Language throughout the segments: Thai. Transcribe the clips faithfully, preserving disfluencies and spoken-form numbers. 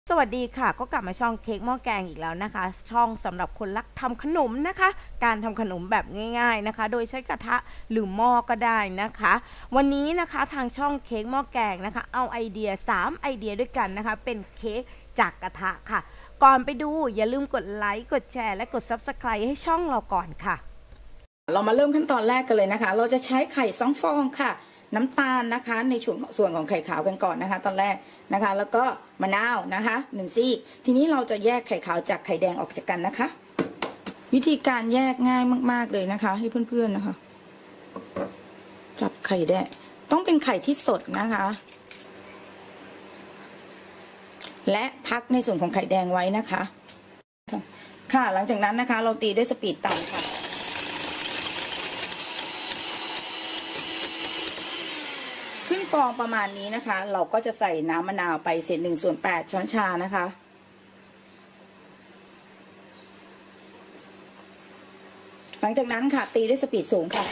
สวัสดีค่ะก็กลับมาช่องเค้กหม้อแกงอีกแล้วนะคะช่องสำหรับคนรักทำขนมนะคะการทำขนมแบบง่ายๆนะคะโดยใช้กระทะหรือหม้อก็ได้นะคะวันนี้นะคะทางช่องเค้กหม้อแกงนะคะเอาไอเดียสามไอเดียด้วยกันนะคะเป็นเค้กจากกระทะค่ะก่อนไปดูอย่าลืมกดไลค์กดแชร์และกด ซับสไครบ์ ให้ช่องเราก่อนค่ะเรามาเริ่มขั้นตอนแรกกันเลยนะคะเราจะใช้ไข่สองฟองค่ะน้ำตาลนะคะในส่วนส่วนของไข่ขาวกันก่อนนะคะตอนแรกนะคะแล้วก็มะนาวนะคะหนึ่งซี่ทีนี้เราจะแยกไข่ขาวจากไข่แดงออกจากกันนะคะวิธีการแยกง่ายมากๆเลยนะคะให้เพื่อนๆนะคะจับไข่แดงต้องเป็นไข่ที่สดนะคะและพักในส่วนของไข่แดงไว้นะคะค่ะหลังจากนั้นนะคะเราตีด้วยสปีดต่ำค่ะขึ้นฟองประมาณนี้นะคะเราก็จะใส่น้ำมะนาวไปเศษหนึ่งส่วนแปดช้อนชานะคะหลังจากนั้นค่ะตีด้วยสปีดสูงค่ะ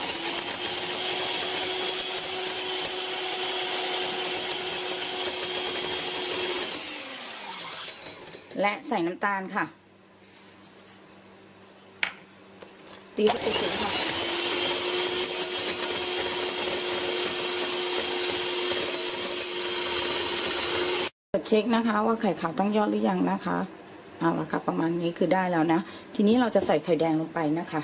และใส่น้ำตาลค่ะตีสปีดสูงค่ะเช็คนะคะว่าไข่ขาวตั้งยอดหรือยังนะคะเอาละค่ะประมาณนี้คือได้แล้วนะทีนี้เราจะใส่ไข่แดงลงไปนะคะ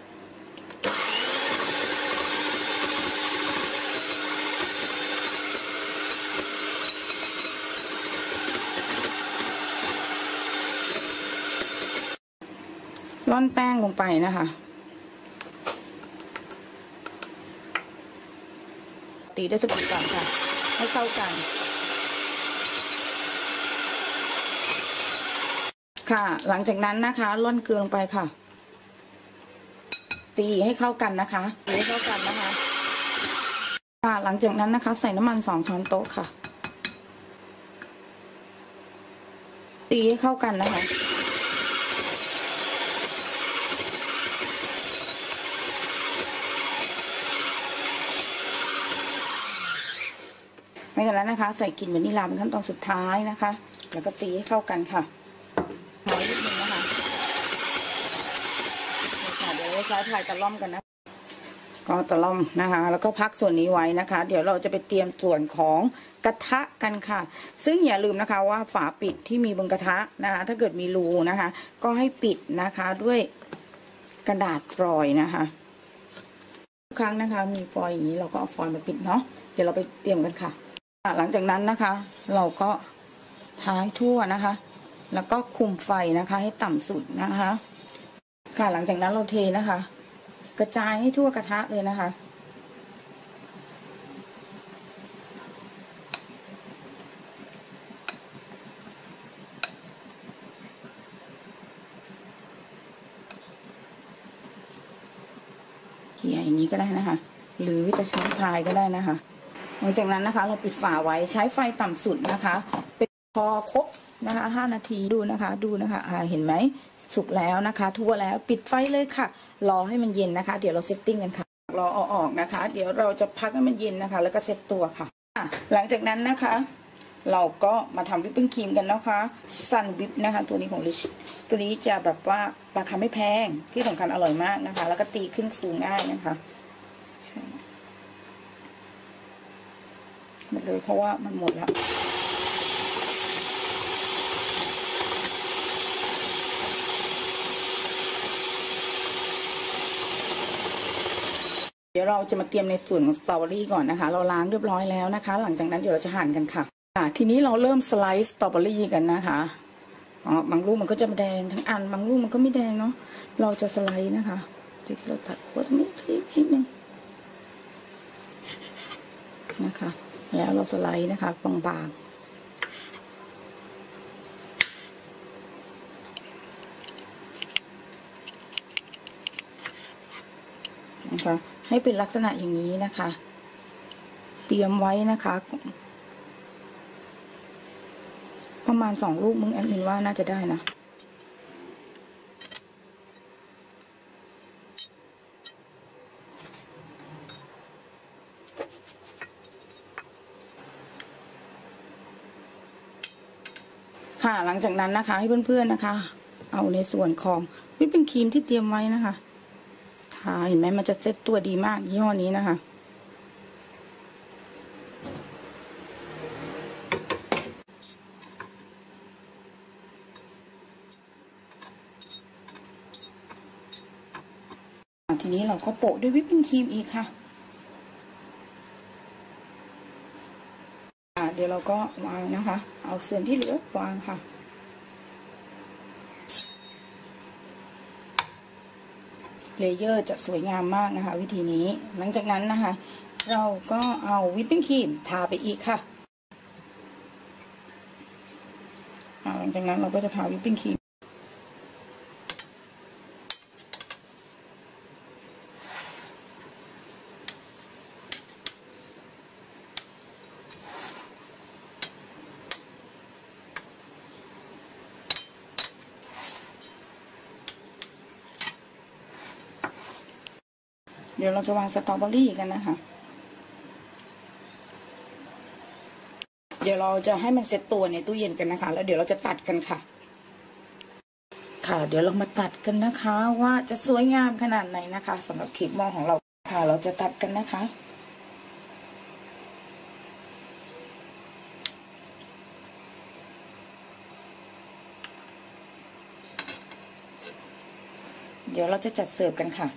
ร่อนแป้งลงไปนะคะตีด้วยสปีดก่อนค่ะให้เข้ากันค่ะหลังจากนั้นนะคะร่อนเกลือลงไปค่ะตีให้เข้ากันนะคะตีให้เข้ากันนะคะค่ะหลังจากนั้นนะคะใส่น้ำมันสองช้อนโต๊ะค่ะตีให้เข้ากันนะคะหลังจากนั้นนะคะใส่กลิ่นวานิลลาเป็นขั้นตอนสุดท้ายนะคะแล้วก็ตีให้เข้ากันค่ะหอมนิดนึงนะคะเดี๋ยวเราใช้ถ่ายตะล่อมกันนะก็ตะล่อมนะคะแล้วก็พักส่วนนี้ไว้นะคะเดี๋ยวเราจะไปเตรียมส่วนของกระทะกันค่ะซึ่งอย่าลืมนะคะว่าฝาปิดที่มีบนกระทะนะคะถ้าเกิดมีรูนะคะก็ให้ปิดนะคะด้วยกระดาษฟอยล์นะคะทุกครั้งนะคะมีฟอยล์อย่างนี้เราก็เอาฟอยล์มาปิดเนาะเดี๋ยวเราไปเตรียมกันค่ะหลังจากนั้นนะคะเราก็ท้ายทั่วนะคะแล้วก็คุมไฟนะคะให้ต่ำสุดนะคะค่ะหลังจากนั้นเราเทนะคะกระจายให้ทั่วกระทะเลยนะคะเกี่ยอย่างนี้ก็ได้นะคะหรือจะใช้พายก็ได้นะคะหลังจากนั้นนะคะเราปิดฝาไว้ใช้ไฟต่ำสุดนะคะเป็นพอครบนะคะห้านาทีดูนะคะดูนะคะอ่าเห็นไหมสุกแล้วนะคะทั่วแล้วปิดไฟเลยค่ะรอให้มันเย็นนะคะเดี๋ยวเราเซตติ้งกันค่ะรอเอาออกนะคะเดี๋ยวเราจะพักให้มันเย็นนะคะแล้วก็เซตตัวค่ะหลังจากนั้นนะคะเราก็มาทำวิปปิ้งครีมกันนะคะซันวิปนะคะตัวนี้ของลิชตัวนี้จะแบบว่าราคาไม่แพงที่สำคัญอร่อยมากนะคะแล้วก็ตีขึ้นฟูง่ายนะคะหมดเลยเพราะว่ามันหมดแล้วเดี๋ยวเราจะมาเตรียมในส่วนของสตรอเบอรี่ก่อนนะคะเราล้างเรียบร้อยแล้วนะคะหลังจากนั้นเดี๋ยวเราจะหั่นกันค่ะทีนี้เราเริ่มสไลซ์สตรอเบอรี่กันนะคะอ๋อบางลูกมันก็จะแดงทั้งอันบางลูกมันก็ไม่แดงเนาะเราจะสไลซ์นะคะที่เราตัดหัวตรงนี้นิดนึงนะคะแล้วเราสไลด์นะคะบางๆนะคะให้เป็นลักษณะอย่างนี้นะคะเตรียมไว้นะคะประมาณสองลูกมึงแอดมินว่าน่าจะได้นะค่ะหลังจากนั้นนะคะให้เพื่อนๆนะคะเอาในส่วนของวิปปิ้งครีมที่เตรียมไว้นะคะทาเห็นไหมมันจะเซ็ตตัวดีมากยี่ห้อนี้นะคะทีนี้เราก็โปะด้วยวิปปิ้งครีมอีกค่ะเดี๋ยวเราก็วางนะคะเอาส่วนที่เหลือวางค่ะเลเยอร์จะสวยงามมากนะคะวิธีนี้หลังจากนั้นนะคะเราก็เอาวิปปิ้งครีมทาไปอีกค่ะหลังจากนั้นเราก็จะทาวิปปิ้งครีมเดี๋ยวเราจะวางสตรอเบอรี่กันนะคะเดี๋ยวเราจะให้มันเซตตัวในตู้เย็นกันนะคะแล้วเดี๋ยวเราจะตัดกันค่ะค่ะเดี๋ยวเรามาตัดกันนะคะว่าจะสวยงามขนาดไหนนะคะสำหรับเค้กหม้อของเราค่ะเราจะตัดกันนะคะเดี๋ยวเราจะจัดเสิร์ฟกันค่ะ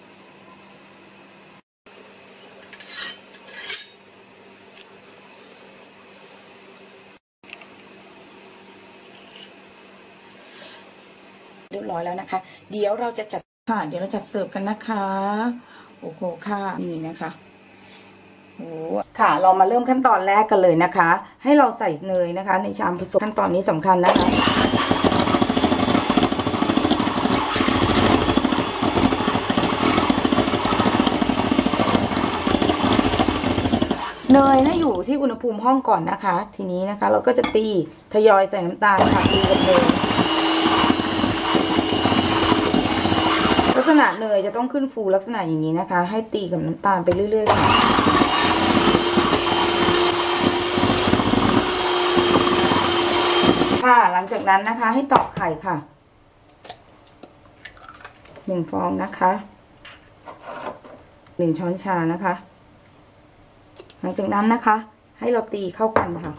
เรียบร้อยแล้วนะคะเดี๋ยวเราจะจัดค่ะเดี๋ยวเราจัดเสิร์ฟกันนะคะโอ้โหค่ะนี่นะคะโอ้ค่ะเรามาเริ่มขั้นตอนแรกกันเลยนะคะให้เราใส่เนยนะคะในชามผสมขั้นตอนนี้สำคัญนะคะเนยให้อยู่ที่อุณหภูมิห้องก่อนนะคะทีนี้นะคะเราก็จะตีทยอยใส่น้ำตาลค่ะตีกับเนยลักษณะเนยจะต้องขึ้นฟูลักษณะอย่างนี้นะคะให้ตีกับน้ำตาลไปเรื่อยๆค่ะค่ะหลังจากนั้นนะคะให้ตอกไข่ค่ะหนึ่งฟองนะคะหนึ่งช้อนชานะคะหลังจากนั้นนะคะให้เราตีเข้ากันค่ะ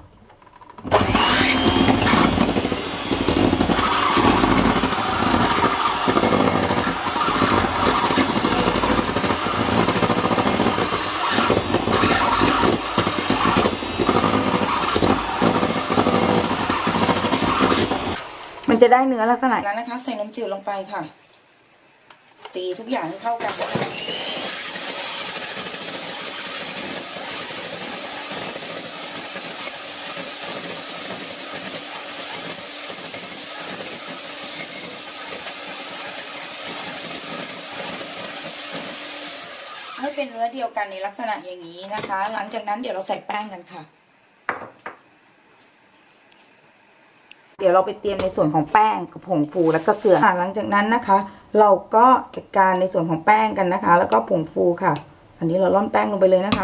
มันจะได้เนื้อลักษณะนั้นนะคะใส่น้ำจืดลงไปค่ะตีทุกอย่างให้เข้ากันให้เป็นเนื้อเดียวกันในลักษณะอย่างนี้นะคะหลังจากนั้นเดี๋ยวเราใส่แป้งกันค่ะเดี๋ยวเราไปเตรียมในส่วนของแป้งกับผงฟูแล้วก็เกลือหลังจากนั้นนะคะเราก็จัดการในส่วนของแป้งกันนะคะแล้วก็ผงฟูค่ะอันนี้เราล่อนแป้งลงไปเลยนะคะ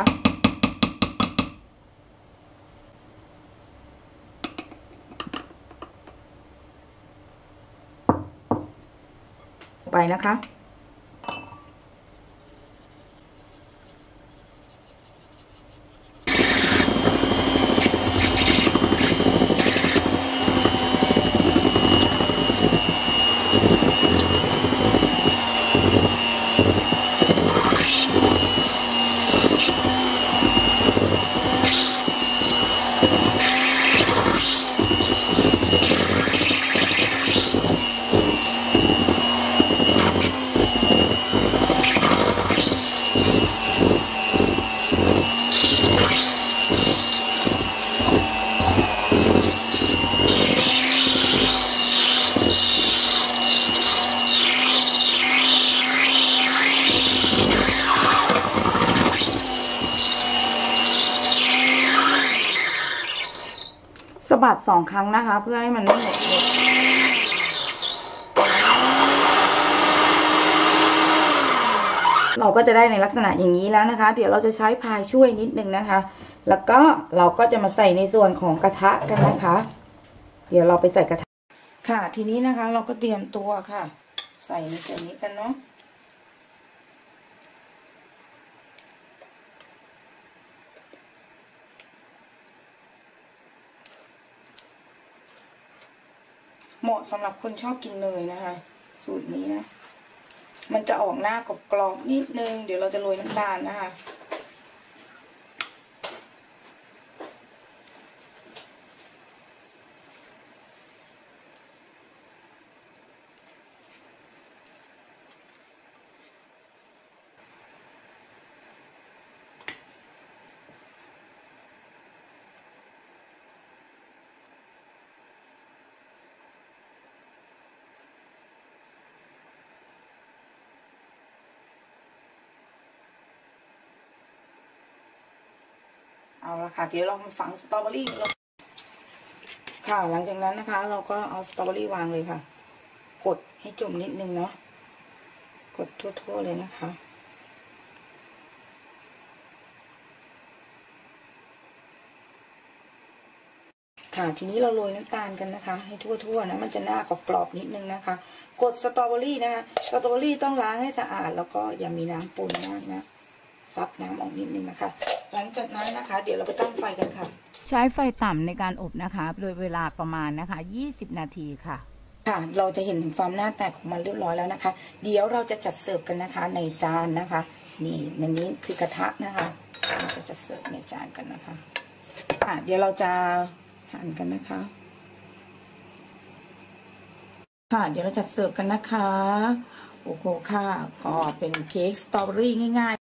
ไปนะคะสะบัดสองครั้งนะคะเพื่อให้มันไม่หมดเราก็จะได้ในลักษณะอย่างนี้แล้วนะคะเดี๋ยวเราจะใช้พายช่วยนิดนึงนะคะแล้วก็เราก็จะมาใส่ในส่วนของกระทะกันนะคะเดี๋ยวเราไปใส่กระทะค่ะทีนี้นะคะเราก็เตรียมตัวค่ะใส่ในส่วนนี้กันเนาะเหมาะสำหรับคนชอบกินเนยนะคะสูตรนี้นะมันจะออกหน้ากรอบๆนิดนึงเดี๋ยวเราจะโรยน้ำตาลนะคะเอาละค่ะเดี๋ยวเรามาฝังสตรอเบอรี่ค่ะหลังจากนั้นนะคะเราก็เอาสตรอเบอรี่วางเลยค่ะกดให้จุ่มนิดนึงเนาะกดทั่วๆเลยนะคะค่ะทีนี้เราโรยน้ำตาลกันนะคะให้ทั่วๆนะมันจะหน้ากรอบๆนิดนึงนะคะกดสตรอเบอรี่นะคะสตรอเบอรี่ต้องล้างให้สะอาดแล้วก็อย่ามีน้ำปนมากนะซับน้ำออกนิดนึงนะคะหลังจากนั้นนะคะเดี๋ยวเราไปตั้งไฟกันค่ะใช้ไฟต่ำในการอบนะคะโดยเวลาประมาณนะคะยี่สิบนาทีค่ะค่ะเราจะเห็นถึงความหน้าแตกของมันเรียบร้อยแล้วนะคะเดี๋ยวเราจะจัดเสิร์ฟกันนะคะในจานนะคะนี่ในนี้คือกระทะนะคะเราจะจัดเสิร์ฟในจานกันนะคะค่ะเดี๋ยวเราจะหั่นกันนะคะค่ะเดี๋ยวเราจัดเสิร์ฟกันนะคะโอ้โหค่ะก็เป็นเค้กสตรอเบอรี่ง่ายๆ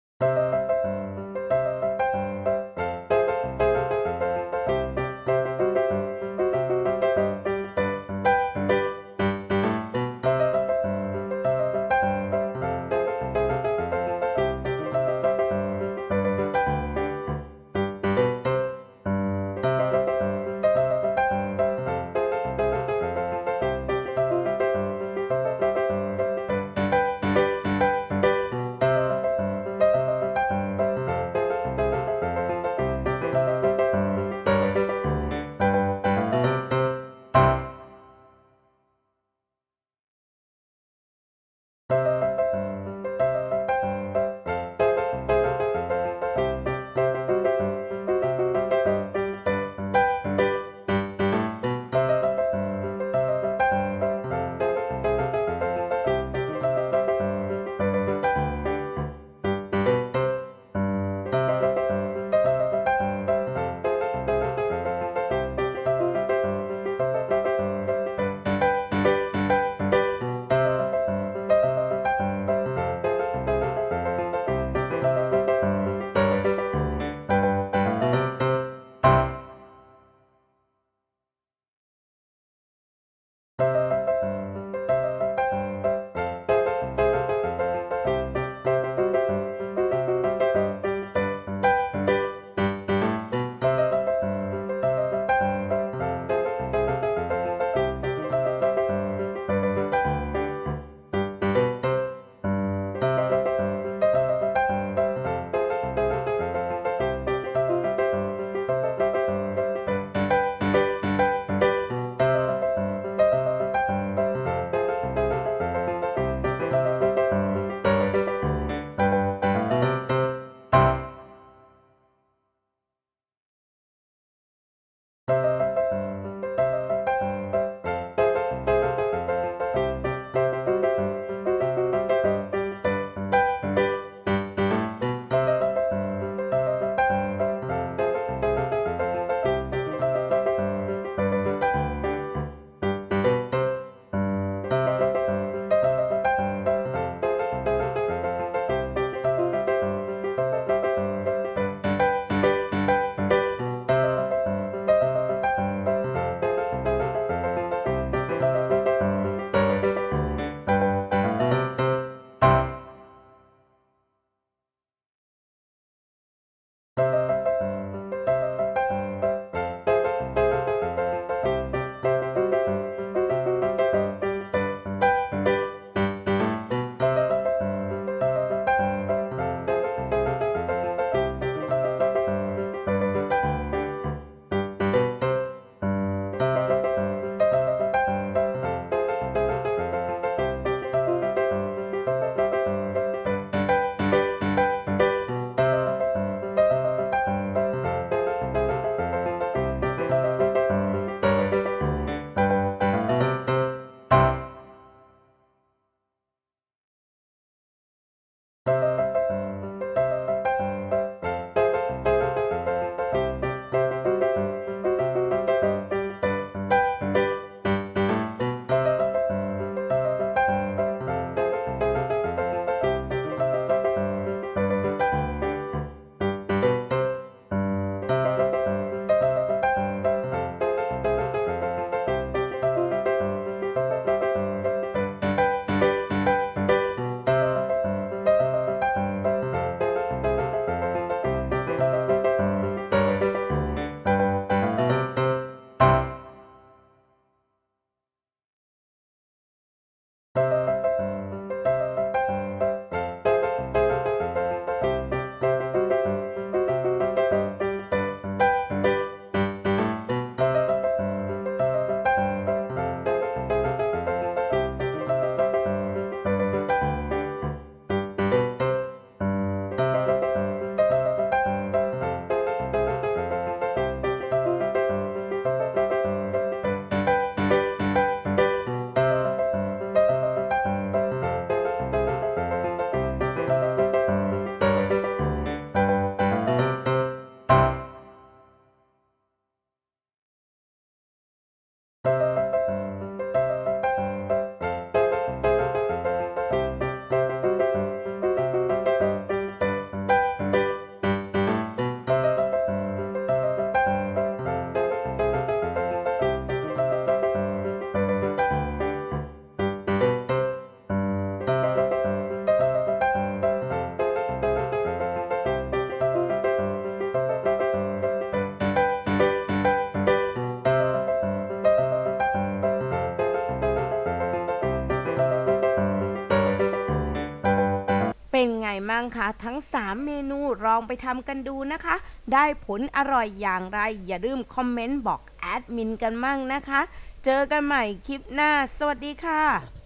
มั่งคะทั้งสามเมนูลองไปทำกันดูนะคะได้ผลอร่อยอย่างไรอย่าลืมคอมเมนต์บอกแอดมินกันมั่งนะคะเจอกันใหม่คลิปหน้าสวัสดีค่ะ